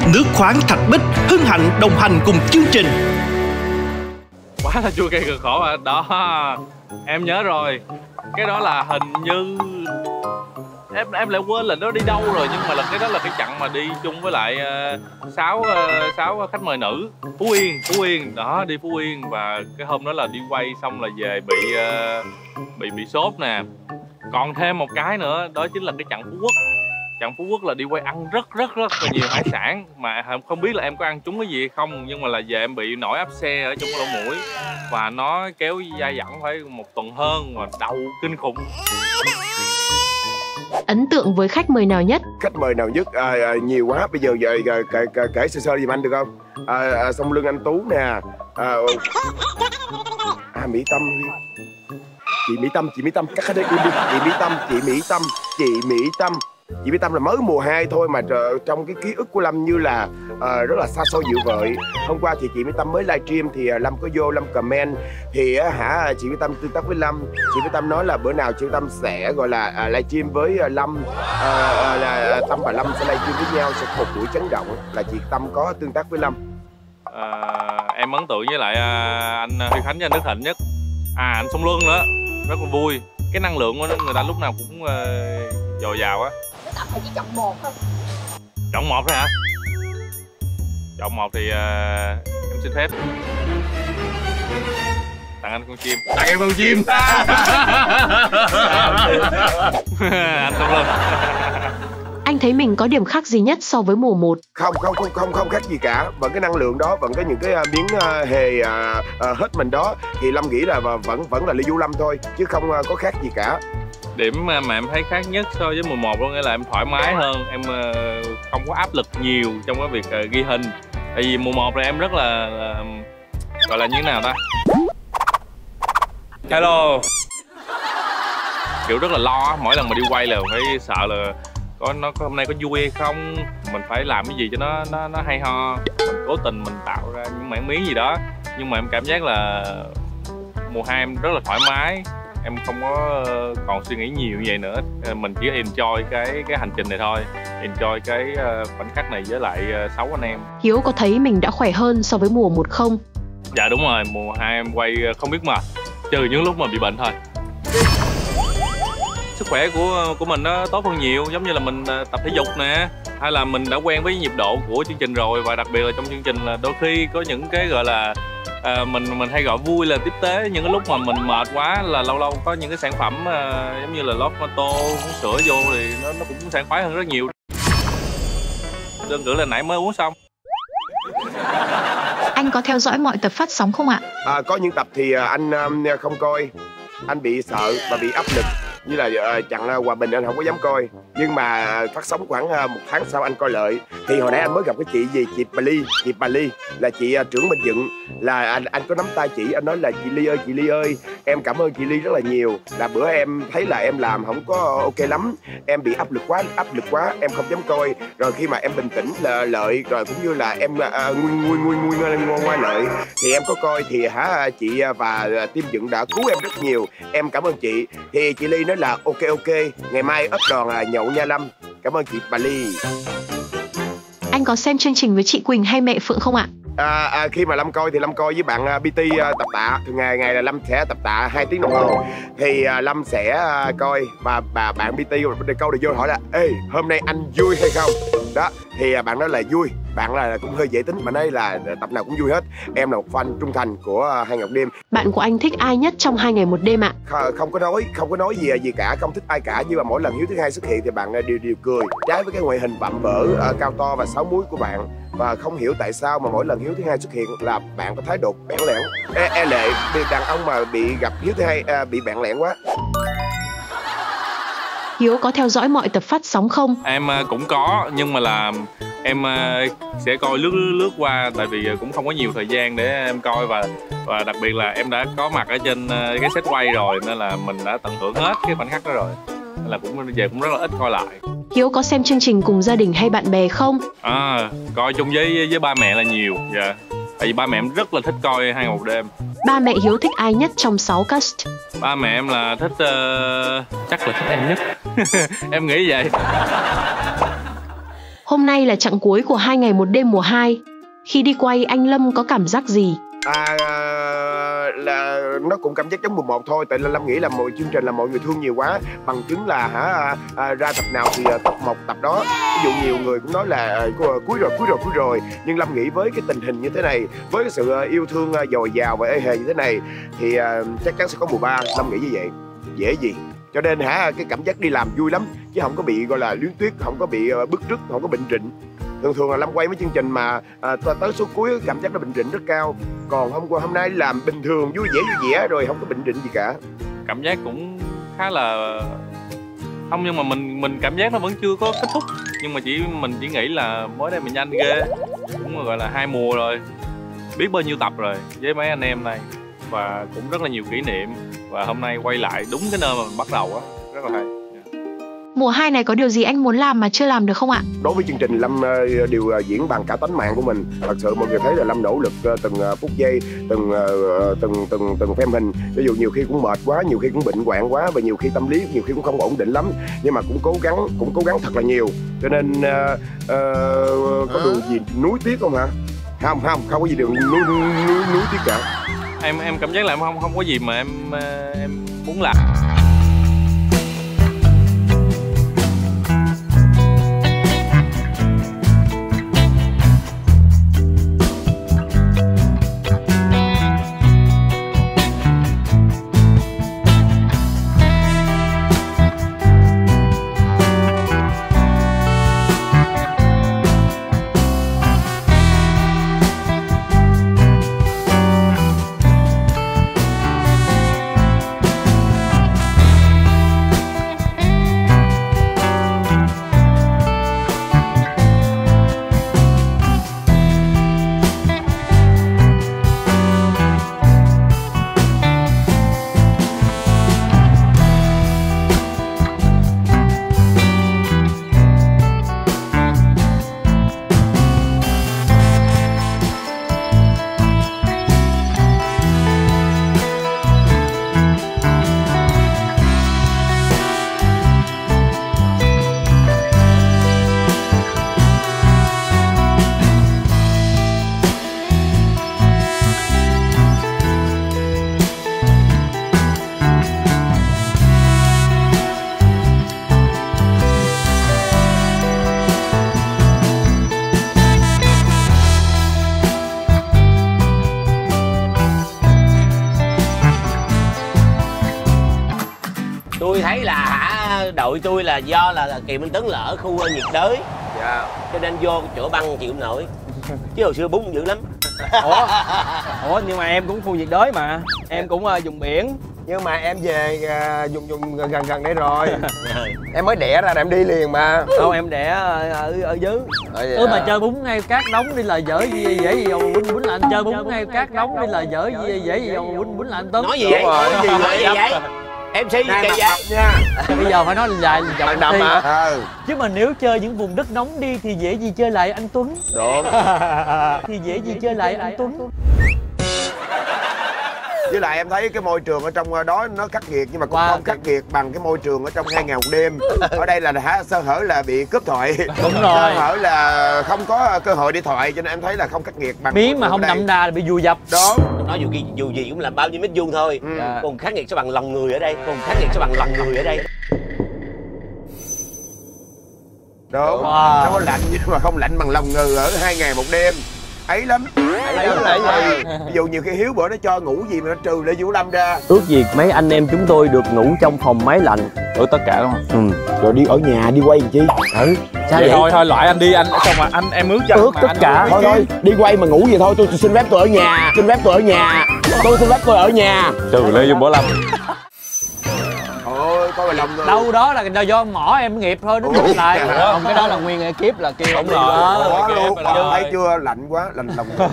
Nước khoáng Thạch Bích hân hạnh đồng hành cùng chương trình. Quá là chua cay cực khổ à. Đó, em nhớ rồi. Cái đó là hình như em lại quên là nó đi đâu rồi, nhưng mà là cái đó là cái chặng mà đi chung với lại sáu khách mời nữ. Phú Yên đó, đi Phú Yên. Và cái hôm đó là đi quay xong là về bị sốt nè. Còn thêm một cái nữa, đó chính là cái chặng Phú Quốc. Chặng Phú Quốc là đi quay ăn rất là nhiều hải sản, mà không biết là em có ăn trúng cái gì hay không, nhưng mà là về em bị nổi áp xe ở trong cái lỗ mũi và nó kéo dai dẳng phải 1 tuần hơn, mà đau kinh khủng. Ấn tượng với khách mời nào nhất? Khách mời nào nhất? Nhiều quá, bây giờ kể sơ giùm anh được không? Song Lưng anh Tú nè, Mỹ Tâm, chị Mỹ Tâm, các khách đi. Chị Mỹ Tâm là mới mùa 2 thôi mà trong cái ký ức của Lâm như là rất là xa xôi dịu vợi. Hôm qua thì chị Mỹ Tâm mới livestream thì Lâm có vô Lâm comment thì chị Mỹ Tâm tương tác với Lâm. Chị Mỹ Tâm nói là bữa nào chị Mỹ Tâm sẽ gọi là livestream với Lâm, là Tâm và Lâm sẽ livestream với nhau, sẽ một buổi chấn động, là chị Tâm có tương tác với Lâm. Em ấn tượng với lại anh Huy Khánh với anh Đức Thịnh nhất. Anh Song Luân nữa, rất là vui. Cái năng lượng của người ta lúc nào cũng dồi dào á. Cái tập này chỉ chọn 1 thôi. Chọn 1 thôi hả? Chọn 1 thì em xin phép tặng anh con chim. Tặng em con chim. Anh Song Luân. Anh thấy mình có điểm khác gì nhất so với mùa 1? Không khác gì cả. Vẫn cái năng lượng đó, vẫn có những cái miếng hề hết mình đó. Thì Lâm nghĩ là vẫn là Lê Du Lâm thôi, chứ không có khác gì cả. Điểm mà em thấy khác nhất so với mùa 1 đó nghĩa là em thoải mái hơn. Em không có áp lực nhiều trong cái việc ghi hình. Tại vì mùa 1 là em rất là gọi là như thế nào ta? Hello. Kiểu rất là lo, mỗi lần mà đi quay là phải sợ là có hôm nay có vui hay không, mình phải làm cái gì cho nó hay ho, mình cố tình mình tạo ra những mảng miếng gì đó. Nhưng mà em cảm giác là mùa 2 em rất là thoải mái, em không có còn suy nghĩ nhiều như vậy nữa. Mình chỉ enjoy cái hành trình này thôi, enjoy cái khoảnh khắc này với lại 6 anh em. Hiếu có thấy mình đã khỏe hơn so với mùa 1 không? Dạ đúng rồi, mùa 2 em quay không biết mệt, trừ những lúc mà bị bệnh thôi. Sức khỏe của mình nó tốt hơn nhiều, giống như là mình tập thể dục nè, hay là mình đã quen với nhịp độ của chương trình rồi. Và đặc biệt là trong chương trình là đôi khi có những cái gọi là mình hay gọi vui là tiếp tế. Những cái lúc mà mình mệt quá là lâu có những cái sản phẩm giống như là lót tô, uống sữa vô thì nó cũng sảng khoái hơn rất nhiều. Đơn cử là nãy mới uống xong. Anh có theo dõi mọi tập phát sóng không ạ? Có những tập thì anh không coi, anh bị sợ và bị áp lực. Như là chặng Hòa Bình anh không có dám coi, nhưng mà phát sóng khoảng 1 tháng sau anh coi lại. Thì hồi nãy anh mới gặp cái chị Bà Ly là chị trưởng Bình Dựng, là anh có nắm tay chị, anh nói là chị Ly ơi em cảm ơn chị Ly rất là nhiều, là bữa em thấy là em làm không có ok lắm, em bị áp lực quá em không dám coi. Rồi khi mà em bình tĩnh lợi rồi cũng như là em ngoan lợi thì em có coi, thì chị và team Dựng đã cứu em rất nhiều, em cảm ơn chị. Thì chị Ly nói là ok ngày mai ấp đoàn nhậu nha Lâm. Cảm ơn chị Bà Ly. Anh có xem chương trình với chị Quỳnh hay mẹ Phượng không ạ? Khi mà Lâm coi thì Lâm coi với bạn BT tập tạ. Thường ngày là Lâm sẽ tập tạ 2 tiếng đồng hồ. Thì Lâm sẽ coi và bạn BT câu được vô hỏi là ê hôm nay anh vui hay không? Đó thì bạn nói là vui. Bạn là cũng hơi dễ tính, bạn nói là tập nào cũng vui hết. Em là một fan trung thành của Hai Ngọc Đêm. Bạn của anh thích ai nhất trong 2 ngày 1 đêm ạ? Không có nói gì cả, không thích ai cả. Nhưng mà mỗi lần Hiếu thứ Hai xuất hiện thì bạn đều cười, trái với cái ngoại hình vạm vỡ cao to và 6 múi của bạn. Và không hiểu tại sao mà mỗi lần Hiếu thứ Hai xuất hiện là bạn có thái độ bẽn lẽn, e lệ. Đàn ông mà bị gặp Hiếu thứ Hai bị bẽn lẽn quá. Hiếu có theo dõi mọi tập phát sóng không? Em cũng có, nhưng mà là em sẽ coi lướt qua, tại vì cũng không có nhiều thời gian để em coi. Và đặc biệt là em đã có mặt ở trên cái set quay rồi, nên là mình đã tận hưởng hết cái khoảnh khắc đó rồi, nên là cũng rất là ít coi lại. Hiếu có xem chương trình cùng gia đình hay bạn bè không? Coi chung với ba mẹ là nhiều. Dạ. Tại vì ba mẹ em rất là thích coi Hai Ngày Một Đêm. Ba mẹ Hiếu thích ai nhất trong 6 cast? Ba mẹ em là thích chắc là thích em nhất. Em nghĩ vậy. Hôm nay là chặng cuối của 2 ngày 1 đêm mùa 2. Khi đi quay anh Lâm có cảm giác gì? Là nó cũng cảm giác giống mùa 1 thôi. Tại là Lâm nghĩ là mọi chương trình là mọi người thương nhiều quá. Bằng chứng là ra tập nào thì top 1 tập đó. Ví dụ nhiều người cũng nói là cuối rồi. Nhưng Lâm nghĩ với cái tình hình như thế này, với cái sự yêu thương dồi dào và ê hề như thế này, thì chắc chắn sẽ có mùa 3. Lâm nghĩ như vậy. Dễ gì. Cho nên cái cảm giác đi làm vui lắm, chứ không có bị gọi là luyến tuyết, không có bị bứt rứt, không có bệnh rịnh. Thường là Lâm quay mấy chương trình mà tới số cuối cảm giác nó bệnh rịnh rất cao. Còn hôm nay làm bình thường vui vẻ rồi, không có bệnh rịnh gì cả. Cảm giác cũng khá là không, nhưng mà mình cảm giác nó vẫn chưa có kết thúc. Nhưng mà mình chỉ nghĩ là mới đây mình nhanh ghê, cũng gọi là 2 mùa rồi, biết bao nhiêu tập rồi với mấy anh em này, và cũng rất là nhiều kỷ niệm. Và hôm nay quay lại đúng cái nơi mà mình bắt đầu á, rất là hay. Mùa 2 này có điều gì anh muốn làm mà chưa làm được không ạ? Đối với chương trình, Lâm đều diễn bằng cả tánh mạng của mình. Thật sự mọi người thấy là Lâm nỗ lực từng phút giây, từng phim hình. Ví dụ nhiều khi cũng mệt quá, nhiều khi cũng bệnh hoạn quá, và nhiều khi tâm lý nhiều khi cũng không ổn định lắm. Nhưng mà cũng cố gắng thật là nhiều. Cho nên có đường gì núi tiếc không hả? Không có gì đường núi tiếc cả. Em cảm giác là em không có gì mà em muốn làm. Tôi thấy là đội tôi là do là Kiều Minh Tuấn là ở khu nhiệt đới, cho nên vô chỗ băng chịu không nổi, chứ hồi xưa bún dữ lắm. Ủa nhưng mà em cũng khu nhiệt đới mà, em cũng vùng biển. Nhưng mà em về vùng gần đây rồi. Em mới đẻ ra là em đi liền mà. Không, em đẻ ở dưới. Mà chơi bún ngay cát nóng đi là dở gì dễ gì đâu bún là anh chơi bún ngay cát nóng đi là dở gì dễ gì đâu bún là anh Tuấn. Nói gì vậy? Nói gì vậy? MC gì kỳ vậy? Nha. Bây giờ phải nói dài giọng đậm mà. Chứ mà nếu chơi những vùng đất nóng đi thì dễ gì chơi lại anh Tuấn. Đúng. Thì dễ gì chơi lại anh Tuấn. Với lại em thấy cái môi trường ở trong đó nó khắc nghiệt, nhưng mà cũng không khắc nghiệt bằng cái môi trường ở trong 2 ngày 1 đêm. Ở đây là sơ hở là bị cướp thoại. Đúng rồi. Sơ hở là không có cơ hội đi thoại, cho nên em thấy là không khắc nghiệt bằng. Miếng mà không đậm đà là bị vùi dập. Đó. Nói dù gì cũng là bao nhiêu mét vuông thôi. Còn khắc nghiệt sẽ bằng lòng người ở đây. Đúng. Nó có lạnh nhưng mà không lạnh bằng lòng người ở 2 ngày 1 đêm. Ấy lắm. Ví dụ nhiều khi Hiếu bữa nó cho ngủ gì mà nó trừ lại Vũ Lâm ra. Ước gì mấy anh em chúng tôi được ngủ trong phòng máy lạnh. Ở tất cả đúng không? Rồi đi ở nhà đi quay làm chi? Sao vậy? Thôi loại anh đi, anh xong mà em ước cho ước tất cả. Thôi đi quay mà ngủ gì thôi, tôi xin phép tôi ở nhà. Tôi xin phép tôi ở nhà. Trừ Lê Vũ Lâm. Thôi coi mà lòng người. Đâu đó là do mỏ em nghiệp thôi, nó ngược lại. Không, cái đó là nguyên ekip là kia. Đúng rồi. Quá luôn. Thấy chưa, lạnh quá, lạnh lòng người.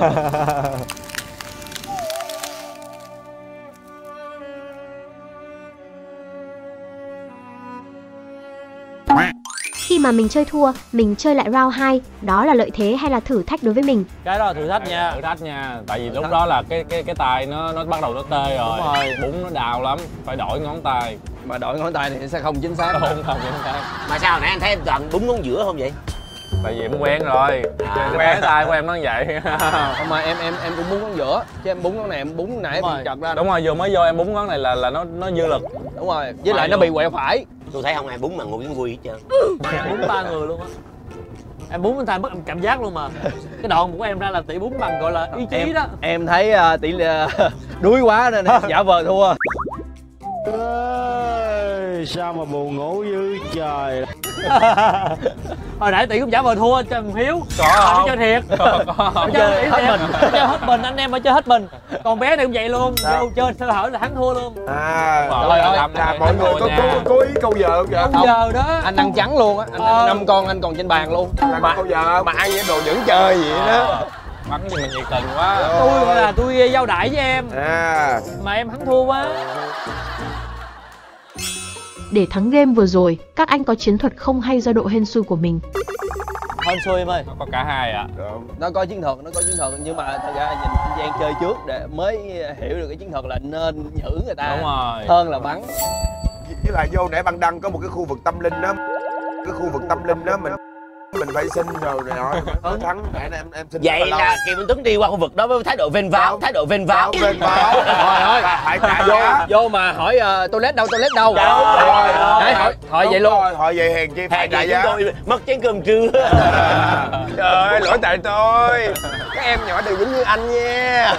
Khi mà mình chơi thua, mình chơi lại round 2, đó là lợi thế hay là thử thách đối với mình? Cái đó là thử thách nha. Thử thách nha. Tại vì lúc đó là cái tay nó bắt đầu nó tê rồi. Đúng rồi. Bún nó đào lắm, phải đổi ngón tay. Mà đổi ngón tay thì sẽ không chính xác. Không chính xác. Mà sao hồi nãy anh thấy em toàn bún ngón giữa không vậy? Tại vì em quen rồi. Quen tay của em nó vậy. Không mà em cũng búng ngón giữa, chứ em búng ngón này em búng nãy thì chật ra. Đúng rồi, vừa mới vô em búng ngón này là nó dư lực. Đúng rồi, với lại nó bị quẹo phải. Tôi thấy không ai búng mà ngồi với vui hết trơn. Em búng 3 người luôn á. Em búng tay mất cảm giác luôn mà. Cái đòn của em ra là tỷ búng bằng gọi là ý chí đó. Em thấy tỷ đuối quá nên giả vờ thua. Sao mà buồn ngủ dữ trời. Hồi nãy tỷ cũng giả vờ thua cho thằng Hiếu. Có chơi thiệt. Chơi hết mình. Chơi hết mình, anh em phải chơi hết mình. Còn bé này cũng vậy luôn. Vô chơi sơ hở là thắng thua luôn. Trời ơi, là mọi người có ý câu giờ không vậy? Câu giờ đó. Anh ăn trắng luôn á, anh ăn 5 con anh còn trên bàn luôn. Là câu giờ mà ăn với đồ vẫn chơi vậy đó. Bắn gì mà nhiệt tình quá. Tôi giao đãi với em. Mà em thắng thua quá. Để thắng game vừa rồi, các anh có chiến thuật không hay do độ hên xui của mình. Hên xui em ơi. Nó có cả hai ạ. Nó có chiến thuật, nhưng mà thật ra nhìn Giang chơi trước để mới hiểu được cái chiến thuật là nên giữ người ta. Đúng rồi. Hơn là bắn. Với lại vô để băng đăng có một cái khu vực tâm linh đó. Cái khu vực tâm linh đó mình phải xin rồi này nọ thắng em xin. Vậy là Kiều Minh Tuấn đi qua khu vực đó với thái độ vênh váo, Trời ơi, phải trả giá. Vô mà hỏi toilet đâu. Hỏi vậy luôn. Hỏi vậy hèn chi phải trả giá. Chúng tôi mất chén cơm trưa. Trời ơi, lỗi tại tôi. Các em nhỏ đừng giống như anh nha.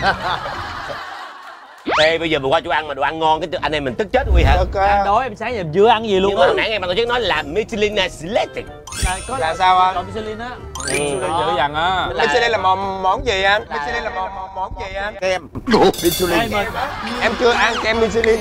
Ê, bây giờ mình qua chỗ ăn mà đồ ăn ngon cái anh em mình tức chết nguy hả? Ăn đói em sáng giờ chưa ăn gì luôn. Nhưng mà hồi nãy nghe ban tổ chức nói là Michelin selected. Là sao anh? Còn Michelin á. Dữ dằn á. Michelin là món gì anh? Michelin là món gì anh? Kem. Michelin. Em chưa ăn kem Michelin.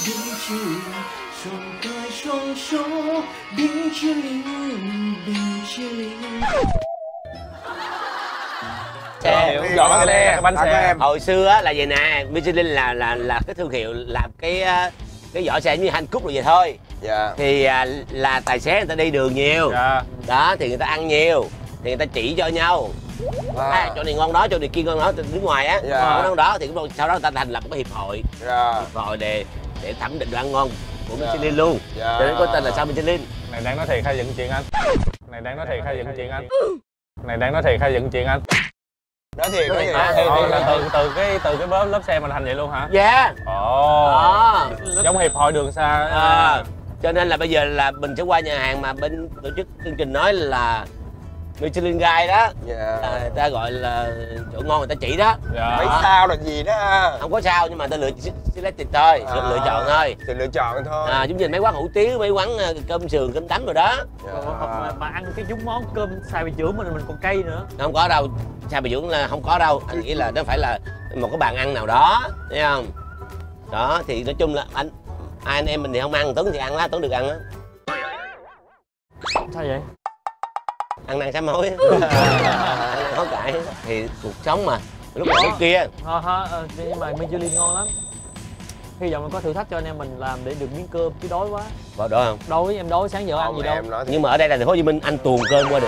Rõ cái bánh xe. Hồi xưa á là vậy nè, Michelin là cái thương hiệu làm cái vỏ xe như Hạnh Cúc rồi vậy thôi. Thì là tài xế người ta đi đường nhiều. Đó thì người ta ăn nhiều thì người ta chỉ cho nhau. Chỗ này ngon đó, chỗ này kia ngon đó, nước ngoài á. Ngon đó thì cũng sau đó người ta thành lập một cái hiệp hội. Hiệp hội để thẩm định đồ ăn ngon của Michelin luôn. Cho nên có tên là sao Michelin. Này đang nói thiệt hay dựng chuyện anh? Này đang nói thiệt hay dựng chuyện anh? Này đang nói thiệt hay dựng chuyện anh? Nói thiệt từ cái lớp xe mình thành vậy luôn hả? Dạ. Giống hiệp hội đường xa. Cho nên là bây giờ là mình sẽ qua nhà hàng mà bên tổ chức chương trình nói là Michelin Guide đó. Người ta gọi là chỗ ngon người ta chỉ đó. Mấy sao là gì đó. Không có sao nhưng mà ta lựa selected thôi, sự lựa chọn thôi. Sự lựa chọn thôi. Giống như mấy quán hủ tiếu, mấy quán cơm sườn, cơm tấm rồi đó. Mà ăn cái chúng món cơm xài bị dưỡng mình còn cay nữa. Không có đâu, xài bị dưỡng là không có đâu. Anh nghĩ là nó phải là một cái bàn ăn nào đó, thấy không? Đó thì nói chung là anh em mình thì không ăn, Tuấn thì ăn lá, Tuấn được ăn á. Sao vậy? Ăn năn sám hối. Hối cải thì cuộc sống mà lúc này lúc kia. Nhưng mà Michelin ngon lắm. Hy vọng là có thử thách cho anh em mình làm để được miếng cơm chứ đói quá. Vào đói không? Đói, em đói sáng giờ ăn gì đâu. Nhưng mà ở đây là thành phố Hồ Chí Minh, anh tuồn cơm qua được.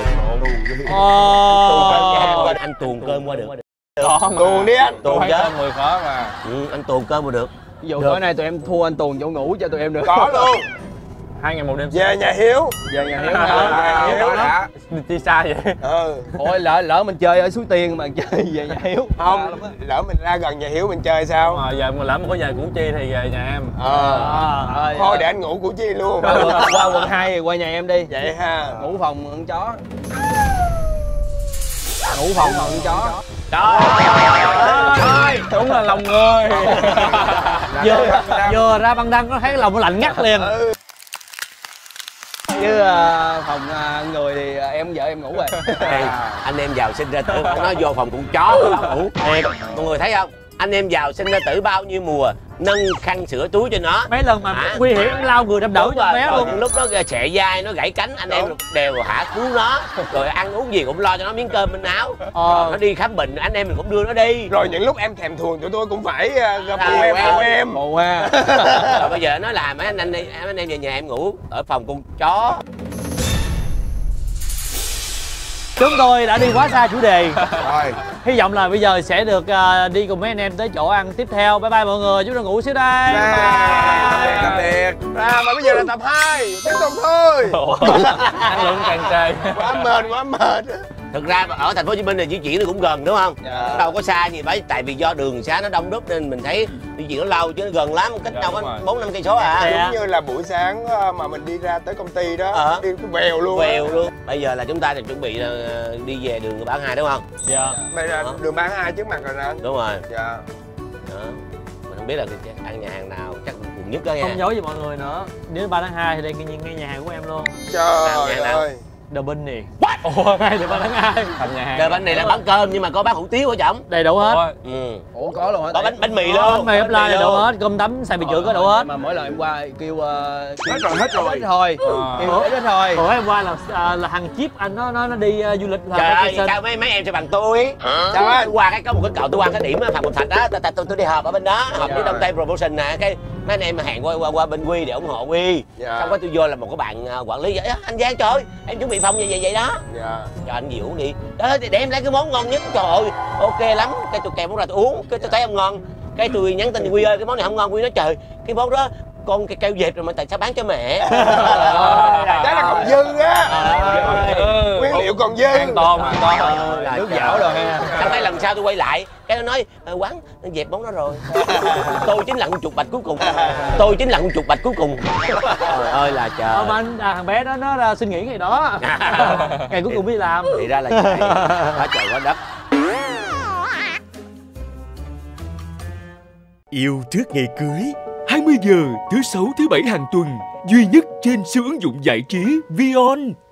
Anh tuồn cơm qua được. Tuồn đi anh. Tuồn chứ. 10 khó mà. Anh tuồn cơm qua được. Ví dụ tối nay tụi em thua anh tuồn chỗ ngủ cho tụi em được. Có luôn. 2 ngày 1 đêm. Về nhà Hiếu. Về nhà Hiếu đã. Đi xa vậy. Ôi lỡ mình chơi ở Suối Tiên mà chơi về nhà Hiếu. Không, lỡ mình ra gần nhà Hiếu mình chơi sao? Giờ mà lỡ mà có nhà Củ Chi thì về nhà em. Thôi để anh ngủ Củ Chi luôn. Qua quận 2 thì qua nhà em đi. Vậy ha. Ngủ phòng con chó. Ngủ phòng con chó. Trời. Đúng là lòng người. Vừa ra băng đăng nó thấy lòng nó lạnh ngắt liền. Chứ phòng người thì em vợ em ngủ rồi. Anh em giàu sinh ra tử, nó vô phòng cũng chó nó ngủ. Mọi người thấy không? Anh em giàu sinh ra tử bao nhiêu mùa, nâng khăn sữa túi cho nó. Mấy lần mà nguy hiểm lao người đâm đổ cho bé luôn. Lúc nó xệ dai, nó gãy cánh, anh em đều cứu nó. Rồi ăn uống gì cũng lo cho nó miếng cơm bên áo. Nó đi khám bệnh, anh em mình cũng đưa nó đi. Rồi những lúc em thèm thuồng tụi tôi cũng phải gặp phụ em. Phụ ha. Rồi bây giờ nó là mấy anh em về nhà em ngủ ở phòng con chó. Chúng tôi đã đi quá xa chủ đề. Rồi. Hy vọng là bây giờ sẽ được đi cùng mấy anh em tới chỗ ăn tiếp theo. Bye bye mọi người, chúng tôi ngủ xíu đây. Tạm biệt. Mà bây giờ là tập 2, tiếp tục thôi. Năng lượng tràn trề. Quá mệt. Thực ra ở thành phố Hồ Chí Minh thì di chuyển nó cũng gần đúng không? Dạ. Đâu có xa gì mấy, tại vì do đường xá nó đông đúc nên mình thấy di chuyển nó lâu chứ nó gần lắm, cách đâu có 4-5 cây số à. Giống như là buổi sáng mà mình đi ra tới công ty đó, đi cái vèo luôn. Vèo luôn. Bây giờ là chúng ta chuẩn bị đi về đường Bão 2 đúng không? Dạ. Bây giờ đường Bão 2 trước mặt rồi nè anh. Đúng rồi. Dạ. Đó. Mình không biết là ăn nhà hàng nào chắc quận nhất đó nha. Không giấu với mọi người nữa. Nếu 3 tháng 2 thì đây ngay nhà hàng của em luôn. Trời ơi. The Bunny. Ủa, ngay từ 3 tháng 2. Thành nhà hàng. The Bunny là bán cơm nhưng mà có bán hủ tiếu hả chồng? Đầy đủ hết. Ủa có luôn hả? Có bánh mì luôn. Bánh mì offline đầy đủ hết, cơm tấm xài bị chữa có đủ hết. Mà mỗi lần em qua kêu Hết rồi. ít thôi. Kêu ít thôi. Ủa em qua là thằng Chip anh nó đi du lịch Trời ơi, sao mấy em sẽ bằng tôi? Sao á? Qua có một cái cậu tôi qua cái điểm Phạm Ngọc Thạch đó, tôi đi họp ở bên đó, họp với Đông Tây Promotion nè, cái mấy anh em hẹn qua bên Quy để ủng hộ Quy. Xong cái tôi vô là một cái bạn quản lý vậy anh Giang trời ơi, em chuẩn bị phòng vậy đó. Cho anh gì uống đi. Đó để em lấy cái món ngon nhất. Trời ơi, ok lắm. Cái tôi kèm món ra tôi uống, cái tôi thấy không ngon. Cái tôi nhắn tin Quy ơi, cái món này không ngon. Quy nói trời, cái món đó con kêu dẹp rồi mà tại sao bán cho mẹ? Đó là còn dư á. Nguyên liệu còn dư. An toàn. Nước dảo rồi ha. Xong cái lần sau tôi quay lại, cái nó nói quán dẹp món đó rồi. Tôi chính là con chuột bạch cuối cùng. Trời ơi là trời. Không anh, thằng bé đó nó xin nghỉ ngày đó. Ngày cuối cùng mới đi làm. Thì ra là vậy. Quá trời quá đất. Yêu trước ngày cưới 20 giờ thứ 6 thứ 7 hàng tuần, duy nhất trên siêu ứng dụng giải trí Vion.